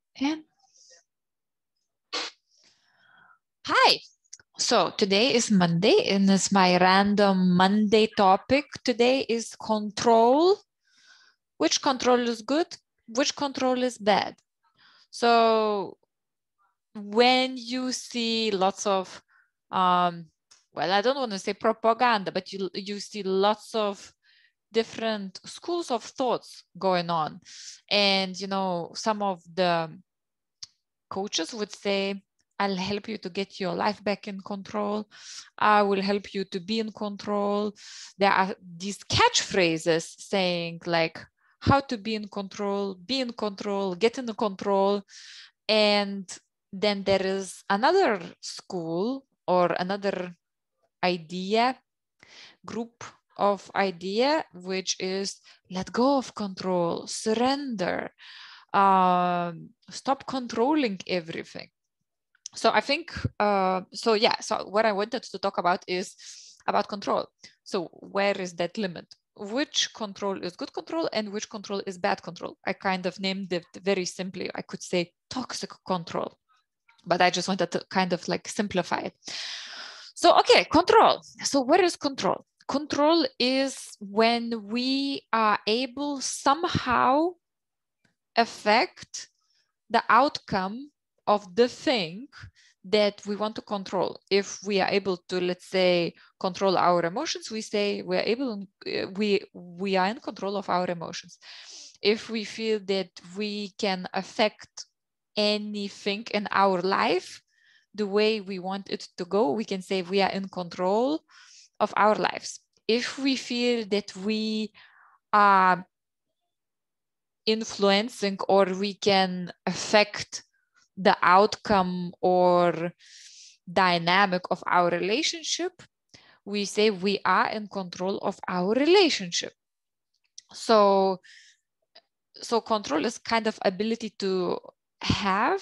And hi. So today is Monday and it's my random Monday topic. Today is control. Which control is good? Which control is bad? So when you see lots of, well, I don't want to say propaganda, but you see lots of different schools of thoughts going on. And, some of the coaches would say, I'll help you to get your life back in control. I will help you to be in control. There are these catchphrases saying like how to be in control, get in control. And then there is another school or another group of idea, which is let go of control, surrender, stop controlling everything. So I think, so what I wanted to talk about is about control. So where is that limit? Which control is good control and which control is bad control? I kind of named it very simply. I could say toxic control, but I just wanted to kind of like simplify it. So, okay, control. So where is control? Control is when we are able somehow affect the outcome of the thing that we want to control. If we are able to, let's say, control our emotions, we say we are in control of our emotions. If we feel that we can affect anything in our life the way we want it to go, we can say we are in control of our lives. If we feel that we are influencing or we can affect the outcome or dynamic of our relationship, we say we are in control of our relationship. So control is kind of ability to have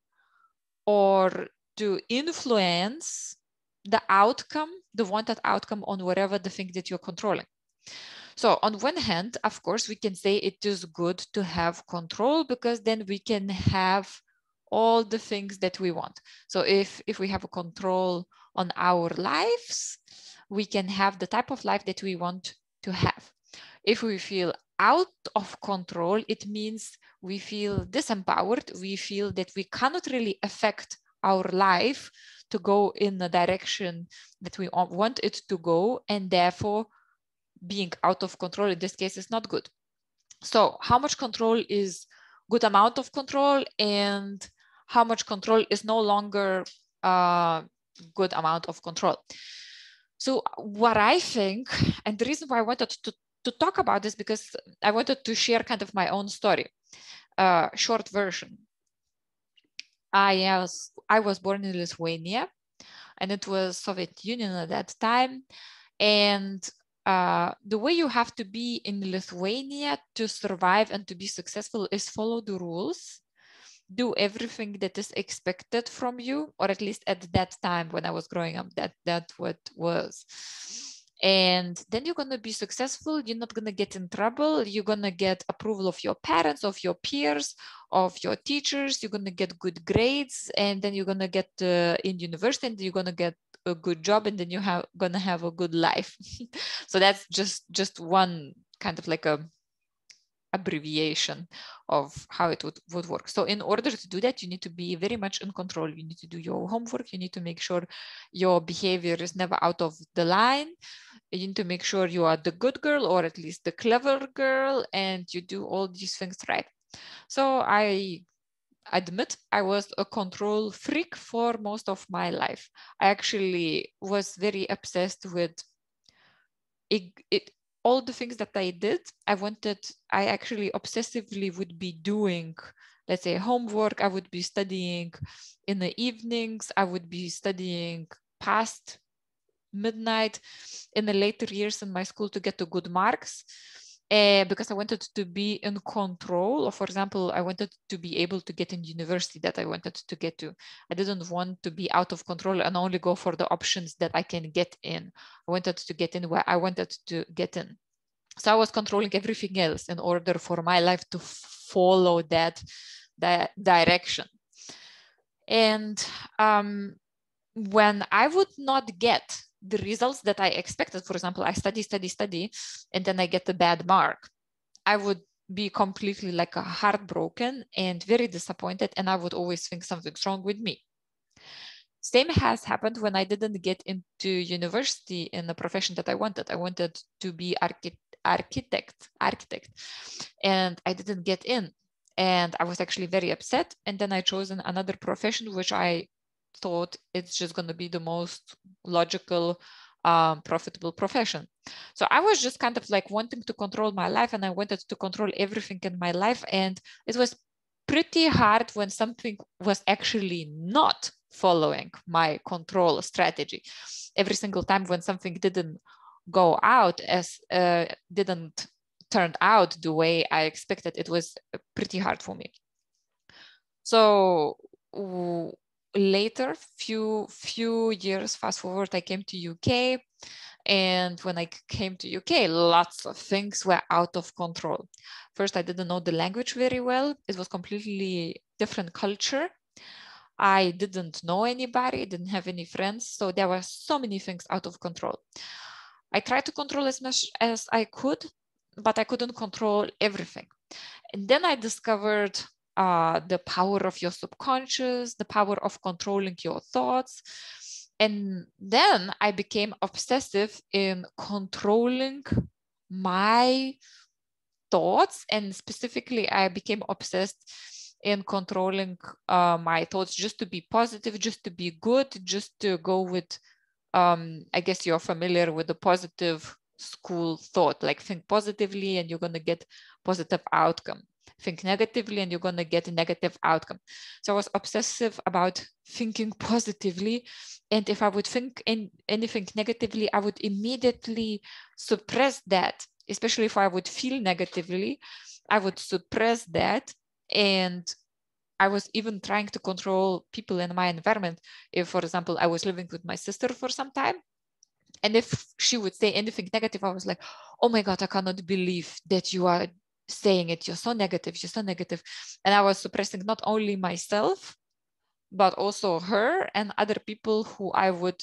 or to influence the outcome, the wanted outcome on whatever the thing that you're controlling. So on one hand, of course, we can say it is good to have control because then we can have all the things that we want. So if we have a control on our lives, we can have the type of life that we want to have. If we feel out of control, it means we feel disempowered. We feel that we cannot really affect our life to go in the direction that we want it to go, and therefore being out of control in this case is not good. So how much control is good amount of control, and how much control is no longer a good amount of control? So what I think, and the reason why I wanted to talk about this, because I wanted to share kind of my own story, short version. I was born in Lithuania, and it was Soviet Union at that time. And the way you have to be in Lithuania to survive and to be successful is follow the rules, do everything that is expected from you, or at least at that time when I was growing up, that's what was. And then you're going to be successful. You're not going to get in trouble. You're going to get approval of your parents, of your peers, of your teachers. You're going to get good grades, and then you're going to get in university, and you're going to get a good job, and then you're going to have a good life. So that's just one kind of like a abbreviation of how it would work. So in order to do that, you need to be very much in control. You need to do your homework. You need to make sure your behavior is never out of the line. You need to make sure you are the good girl, or at least the clever girl, and you do all these things right. So I admit I was a control freak for most of my life. I actually was very obsessed with all the things that I did. I actually obsessively would be doing, let's say, homework. I would be studying in the evenings. I would be studying past midnight in the later years in my school to get to good marks. Because I wanted to be in control. Or, for example, I wanted to be able to get in university that I wanted to get to. I didn't want to be out of control and only go for the options that I can get in. I wanted to get in where I wanted to get in. So I was controlling everything else in order for my life to follow that direction. And when I would not get the results that I expected, for example, I study, and then I get a bad mark, I would be completely like heartbroken and very disappointed, and I would always think something's wrong with me. Same has happened when I didn't get into university in the profession that I wanted. I wanted to be architect, and I didn't get in. And I was actually very upset. And then I chosen another profession, which I thought it's just going to be the most logical, profitable profession. So I was just kind of like wanting to control my life, and I wanted to control everything in my life. And it was pretty hard when something was actually not following my control strategy. Every single time when something didn't go out didn't turn out the way I expected, it was pretty hard for me. So later, few years fast forward, I came to UK. And when I came to UK, lots of things were out of control. First, I didn't know the language very well. It was completely different culture. I didn't know anybody, didn't have any friends. So there were so many things out of control. I tried to control as much as I could, but I couldn't control everything. And then I discovered the power of your subconscious, the power of controlling your thoughts. And then I became obsessive in controlling my thoughts. And specifically, I became obsessed in controlling my thoughts just to be positive, just to be good, just to go with, I guess you're familiar with the positive school thought, like think positively and you're going to get positive outcome. Think negatively and you're going to get a negative outcome. So I was obsessive about thinking positively. And if I would think anything negatively, I would immediately suppress that, especially if I would feel negatively, I would suppress that. And I was even trying to control people in my environment. If, for example, I was living with my sister for some time, and if she would say anything negative, I was like, oh my God, I cannot believe that you are saying it. You're so negative. You're so negative. And I was suppressing not only myself, but also her and other people who I would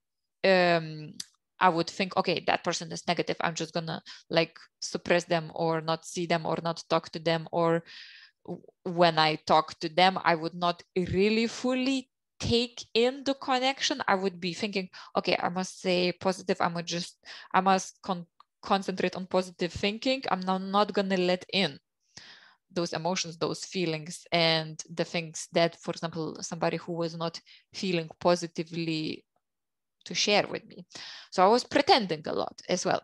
think, okay, that person is negative. I'm just gonna like suppress them or not see them or not talk to them. Or when I talk to them, I would not really fully take in the connection. I would be thinking, okay, I must say positive. I must concentrate on positive thinking. I'm not gonna let in those emotions, those feelings, and the things that, for example, somebody who was not feeling positively to share with me. So I was pretending a lot as well.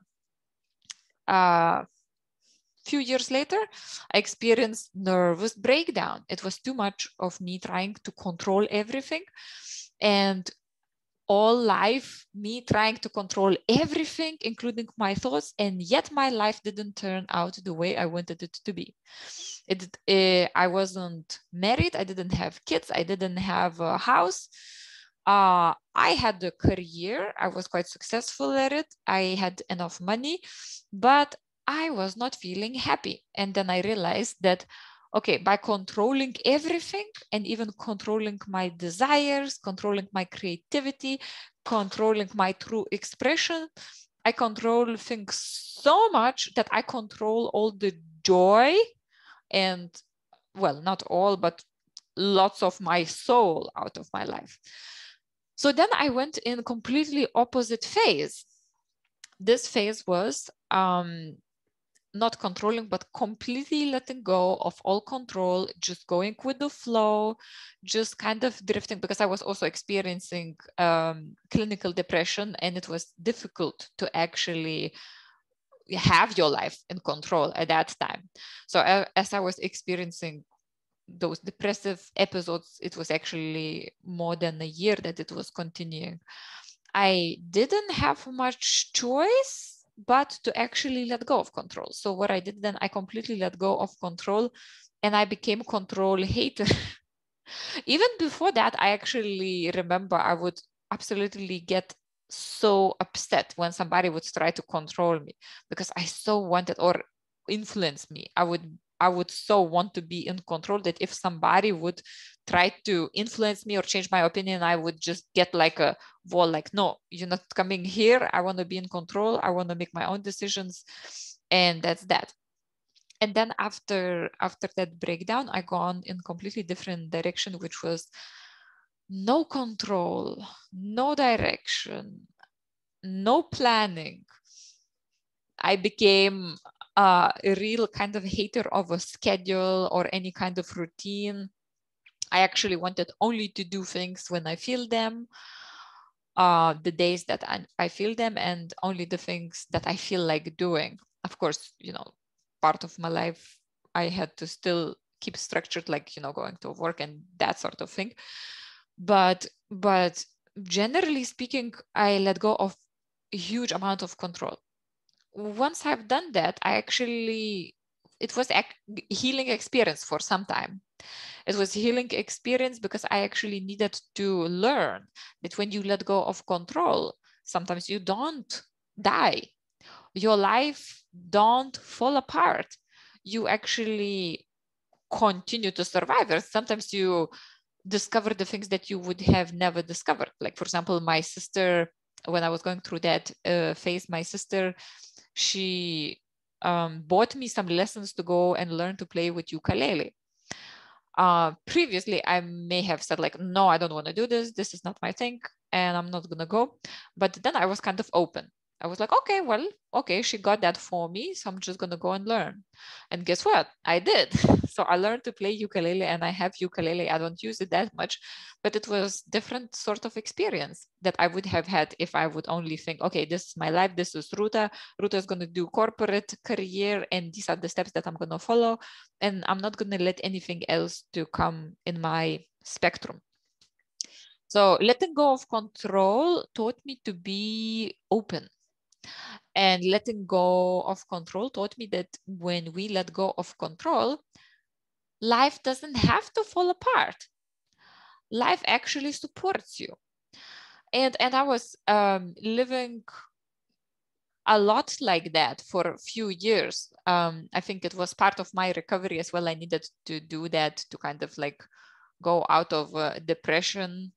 Few years later, I experienced nervous breakdown. It was too much of me trying to control everything, and all life, me trying to control everything, including my thoughts, and yet my life didn't turn out the way I wanted it to be. I wasn't married, I didn't have kids, I didn't have a house. I had a career, I was quite successful at it, I had enough money, but I was not feeling happy. And then I realized that, okay, by controlling everything and even controlling my desires, controlling my creativity, controlling my true expression, I control things so much that I control all the joy and, well, not all, but lots of my soul out of my life. So then I went in a completely opposite phase. This phase was not controlling, but completely letting go of all control, just going with the flow, just kind of drifting, because I was also experiencing clinical depression, and it was difficult to actually have your life in control at that time. So as I was experiencing those depressive episodes, it was actually more than a year that it was continuing. I didn't have much choice but to actually let go of control. So what I did then, I completely let go of control and I became control hater. Even before that, I actually remember I would absolutely get so upset when somebody would try to control me because I so wanted or influence me. I I would so want to be in control that if somebody would try to influence me or change my opinion, I would just get like a wall, like, no, you're not coming here. I want to be in control. I want to make my own decisions. And that's that. And then after that breakdown, I gone in completely different direction, which was no control, no direction, no planning. I became a real kind of hater of a schedule or any kind of routine. I actually wanted only to do things when I feel them, the days that I feel them, and only the things that I feel like doing. Of course, you know, part of my life, I had to still keep structured, like, you know, going to work and that sort of thing. But generally speaking, I let go of a huge amount of control. Once I've done that, it was a healing experience for some time. It was a healing experience because I actually needed to learn that when you let go of control, sometimes you don't die. Your life don't fall apart. You actually continue to survive. Or sometimes you discover the things that you would have never discovered. Like, for example, my sister, when I was going through that phase, my sister, she bought me some lessons to go and learn to play with ukulele. Previously, I may have said like, no, I don't want to do this. This is not my thing, and I'm not going to go. But then I was kind of open. I was like, okay, well, okay, she got that for me, so I'm just going to go and learn. And guess what? I did. So I learned to play ukulele, and I have ukulele. I don't use it that much, but it was different sort of experience that I would have had if I would only think, okay, this is my life. This is Ruta. Ruta is going to do corporate career, and these are the steps that I'm going to follow. And I'm not going to let anything else to come in my spectrum. So letting go of control taught me to be open. And letting go of control taught me that when we let go of control, life doesn't have to fall apart. Life actually supports you. And I was living a lot like that for a few years. I think it was part of my recovery as well. I needed to do that to kind of like go out of depression.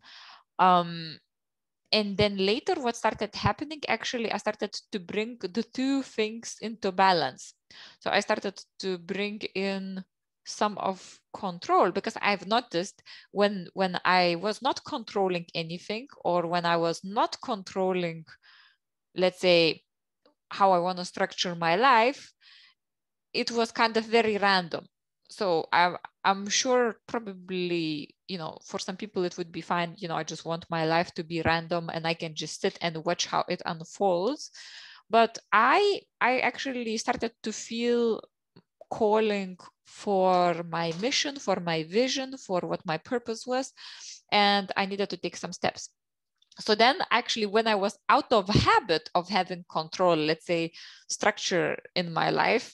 And then later what started happening, actually, I started to bring the two things into balance. So I started to bring in some of control, because I've noticed when I was not controlling anything, or when I was not controlling, let's say, how I want to structure my life, it was kind of very random. So I'm sure probably, you know, for some people it would be fine. You know, I just want my life to be random and I can just sit and watch how it unfolds. But I actually started to feel calling for my mission, for my vision, for what my purpose was. And I needed to take some steps. So then actually, when I was out of habit of having control, let's say structure in my life,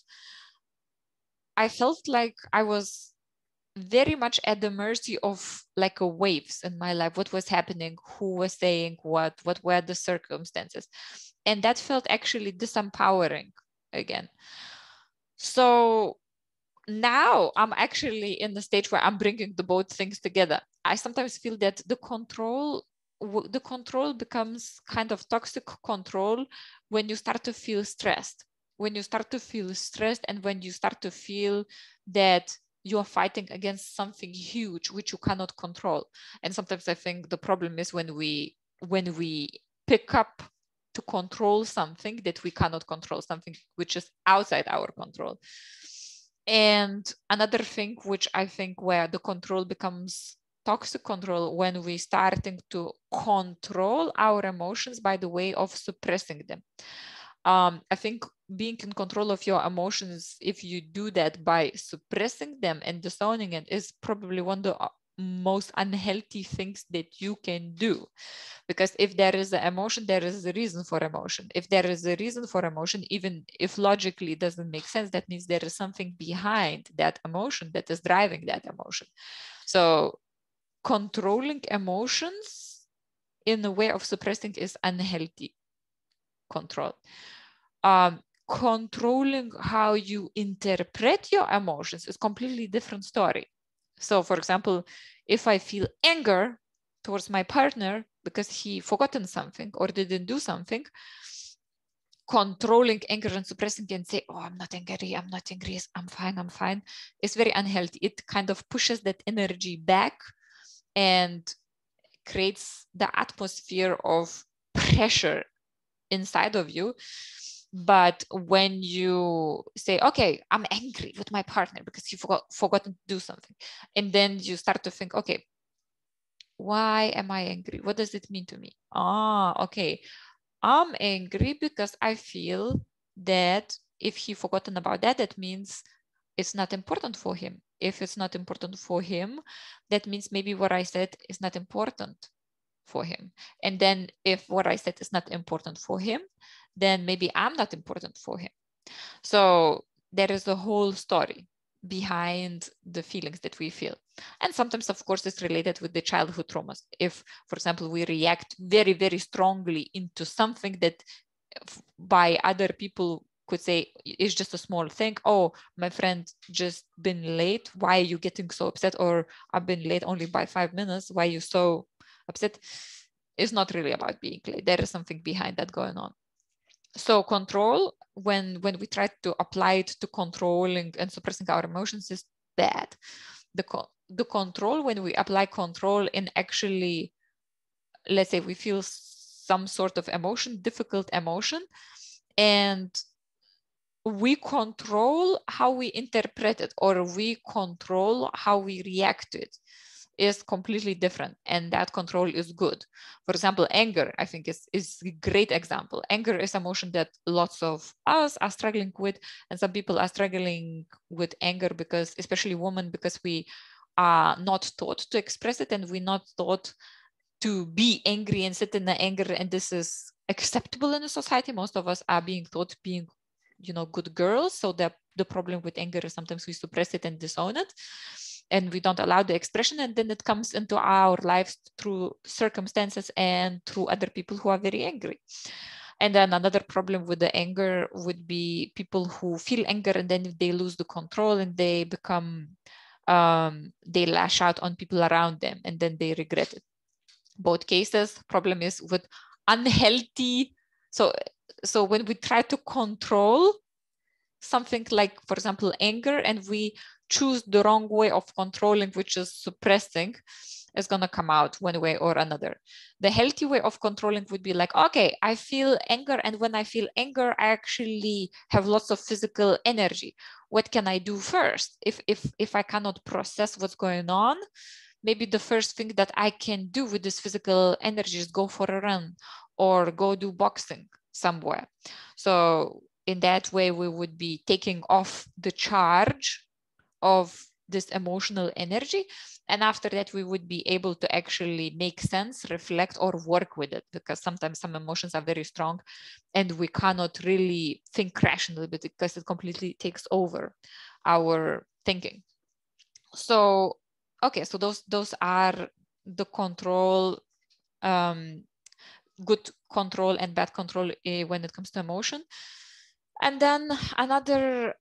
I felt like I was very much at the mercy of like a waves in my life. What was happening, who was saying what were the circumstances. And that felt actually disempowering again. So now I'm actually in the stage where I'm bringing the both things together. I sometimes feel that the control becomes kind of toxic control when you start to feel stressed. When you start to feel stressed, and when you start to feel that you're fighting against something huge which you cannot control. And sometimes I think the problem is when we pick up to control something that we cannot control, something which is outside our control. And another thing which I think where the control becomes toxic control, when we starting to control our emotions by the way of suppressing them. I think being in control of your emotions, if you do that by suppressing them and disowning it, is probably one of the most unhealthy things that you can do. Because if there is an emotion, there is a reason for emotion. If there is a reason for emotion, even if logically it doesn't make sense, that means there is something behind that emotion that is driving that emotion. So controlling emotions in a way of suppressing is unhealthy control. controlling how you interpret your emotions is completely different story. So for example, if I feel anger towards my partner because he forgotten something or didn't do something, controlling anger and suppressing and say, oh, I'm not angry, I'm fine, is very unhealthy. It kind of pushes that energy back and creates the atmosphere of pressure inside of you. But when you say, okay, I'm angry with my partner because he forgot to do something, and then you start to think, okay, why am I angry? What does it mean to me? Okay, I'm angry because I feel that if he forgotten about that, that means it's not important for him. If it's not important for him, that means maybe what I said is not important for him. And then if what I said is not important for him, then maybe I'm not important for him. So there is a whole story behind the feelings that we feel. And sometimes, of course, it's related with the childhood traumas. If, for example, we react very, very strongly into something that by other people could say it's just a small thing. Oh, my friend just been late. Why are you getting so upset? Or I've been late only by 5 minutes. Why are you so upset? It's not really about being late. There is something behind that going on. So control, when we try to apply it to controlling and suppressing our emotions, is bad. The control, when we apply control in actually, let's say we feel some sort of emotion, difficult emotion, and we control how we interpret it, or we control how we react to it, is completely different, and that control is good. For example, anger, I think is a great example. Anger is emotion that lots of us are struggling with, and some people are struggling with anger because, especially women, because we are not taught to express it, and we're not taught to be angry and sit in the anger, and this is acceptable in a society. Most of us are being taught being, good girls. So the problem with anger is sometimes we suppress it and disown it, and we don't allow the expression, and then it comes into our lives through circumstances and through other people who are very angry. And then another problem with the anger would be people who feel anger and then they lose the control and they become, they lash out on people around them and then they regret it. Both cases, problem is with unhealthy. So when we try to control something like, for example, anger, and we choose the wrong way of controlling, which is suppressing, is going to come out one way or another. The healthy way of controlling would be like, okay, I feel anger, and when I feel anger, I actually have lots of physical energy. What can I do first? If I cannot process what's going on, maybe the first thing that I can do with this physical energy is go for a run or go do boxing somewhere. So in that way, we would be taking off the charge of this emotional energy. And after that, we would be able to actually make sense, reflect, or work with it, because sometimes some emotions are very strong and we cannot really think rationally because it completely takes over our thinking. So, okay, so those are the control, good control and bad control when it comes to emotion. And then another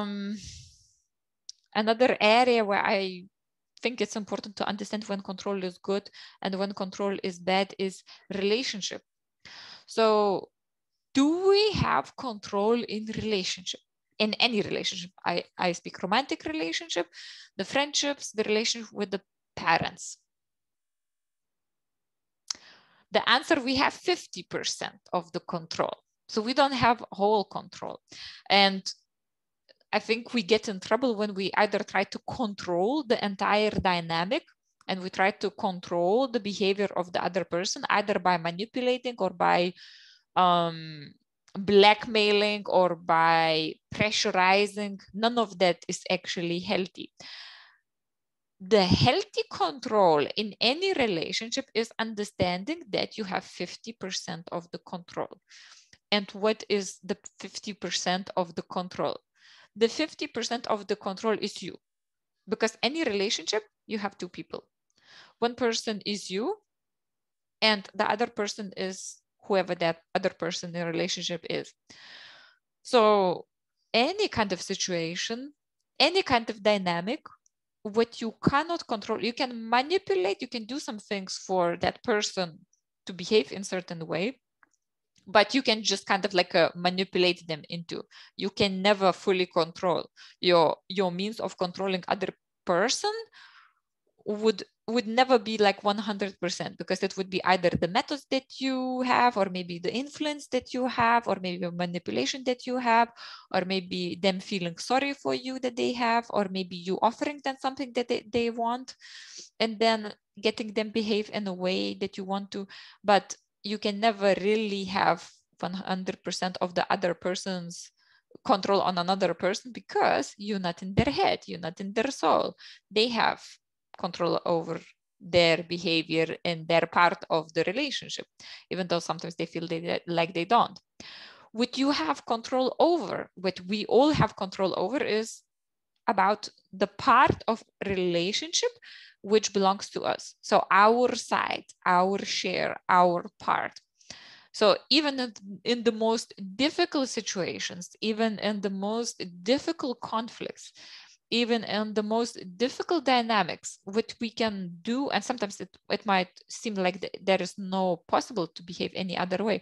area where I think it's important to understand when control is good and when control is bad is relationship. So do we have control in relationship? In any relationship? I speak romantic relationship, the friendships, the relationship with the parents. The answer, we have 50% of the control. So we don't have whole control. And I think we get in trouble when we either try to control the entire dynamic and we try to control the behavior of the other person, either by manipulating or by blackmailing or by pressurizing. None of that is actually healthy. The healthy control in any relationship is understanding that you have 50% of the control. And what is the 50% of the control? The 50% of the control is you. Because any relationship, you have two people. One person is you, and the other person is whoever that other person in a relationship is. So any kind of situation, any kind of dynamic, what you cannot control, you can manipulate, you can do some things for that person to behave in a certain way, but you can just kind of like manipulate them into. You can never fully control. Your means of controlling other person would never be like 100%, because it would be either the methods that you have, or maybe the influence that you have, or maybe the manipulation that you have, or maybe them feeling sorry for you that they have, or maybe you offering them something that they want, and then getting them behave in a way that you want to. But you can never really have 100% of the other person's control on another person, because you're not in their head, you're not in their soul. They have control over their behavior and their part of the relationship, even though sometimes they feel like they don't. What you have control over, what we all have control over, is about the part of relationship which belongs to us. So our side, our share, our part. So even in the most difficult situations, even in the most difficult conflicts, even in the most difficult dynamics, what we can do, and sometimes it might seem like there is no possible to behave any other way,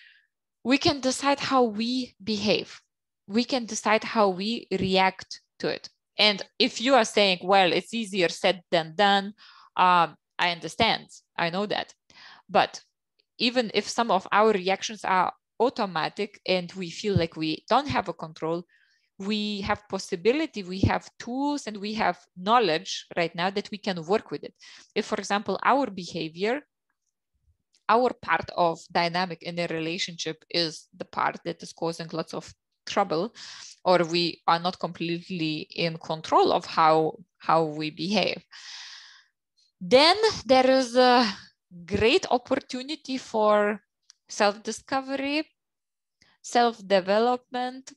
we can decide how we behave. We can decide how we react to it. And if you are saying, well, it's easier said than done, I understand, I know that. But even if some of our reactions are automatic and we feel like we don't have a control, we have possibility, we have tools, and we have knowledge right now that we can work with it. If, for example, our behavior, our part of dynamic in a relationship is the part that is causing lots of trouble, or we are not completely in control of how we behave, then there is a great opportunity for self-discovery, self-development,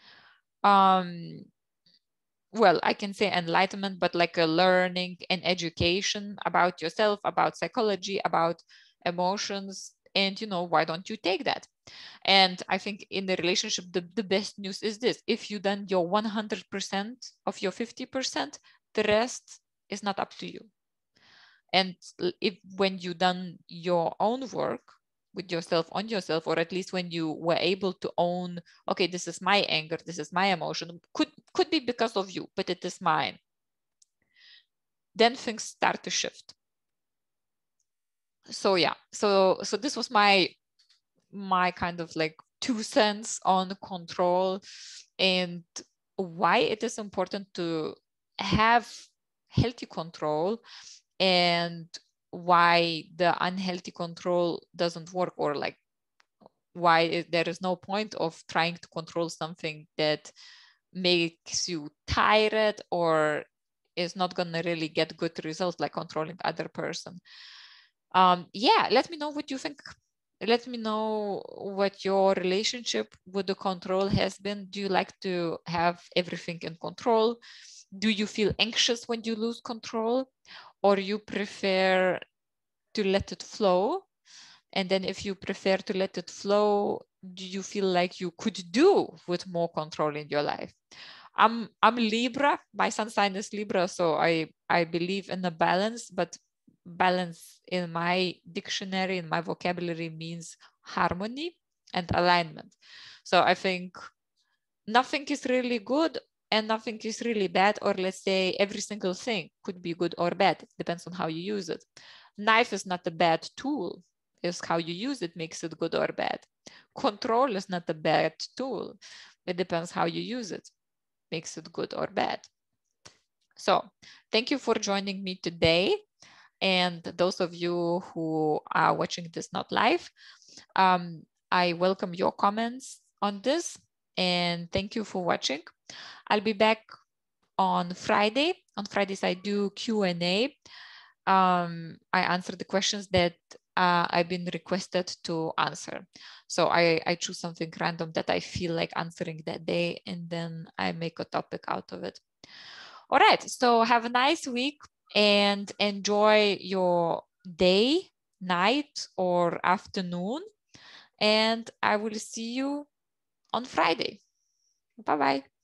well, I can say enlightenment, but like a learning and education about yourself, about psychology, about emotions. And, you know, why don't you take that? And I think in the relationship, the best news is this: if you done your 100% of your 50%, the rest is not up to you. And if when you done your own work with yourself, on yourself, or at least when you were able to own, okay, this is my anger, this is my emotion, could be because of you, but it is mine, then things start to shift. So yeah, so this was my kind of like 2 cents on control, and why it is important to have healthy control, and why the unhealthy control doesn't work, or like why there is no point of trying to control something that makes you tired or is not going to really get good results, like controlling other person. Yeah, let me know what you think. Let me know what your relationship with the control has been. Do you like to have everything in control? Do you feel anxious when you lose control, or you prefer to let it flow? And then if you prefer to let it flow, do you feel like you could do with more control in your life? I'm Libra, my sun sign is Libra, so I believe in the balance, but balance in my dictionary, in my vocabulary, means harmony and alignment. So I think nothing is really good and nothing is really bad, or let's say every single thing could be good or bad. It depends on how you use it. Knife is not a bad tool. It's how you use it makes it good or bad. Control is not a bad tool. It depends how you use it, makes it good or bad. So thank you for joining me today. And those of you who are watching this not live, I welcome your comments on this, and thank you for watching. I'll be back on Friday. On Fridays, I do Q&A. I answer the questions that I've been requested to answer. So I choose something random that I feel like answering that day, and then I make a topic out of it. All right, so have a nice week and enjoy your day, night, or afternoon. And I will see you on Friday. Bye-bye.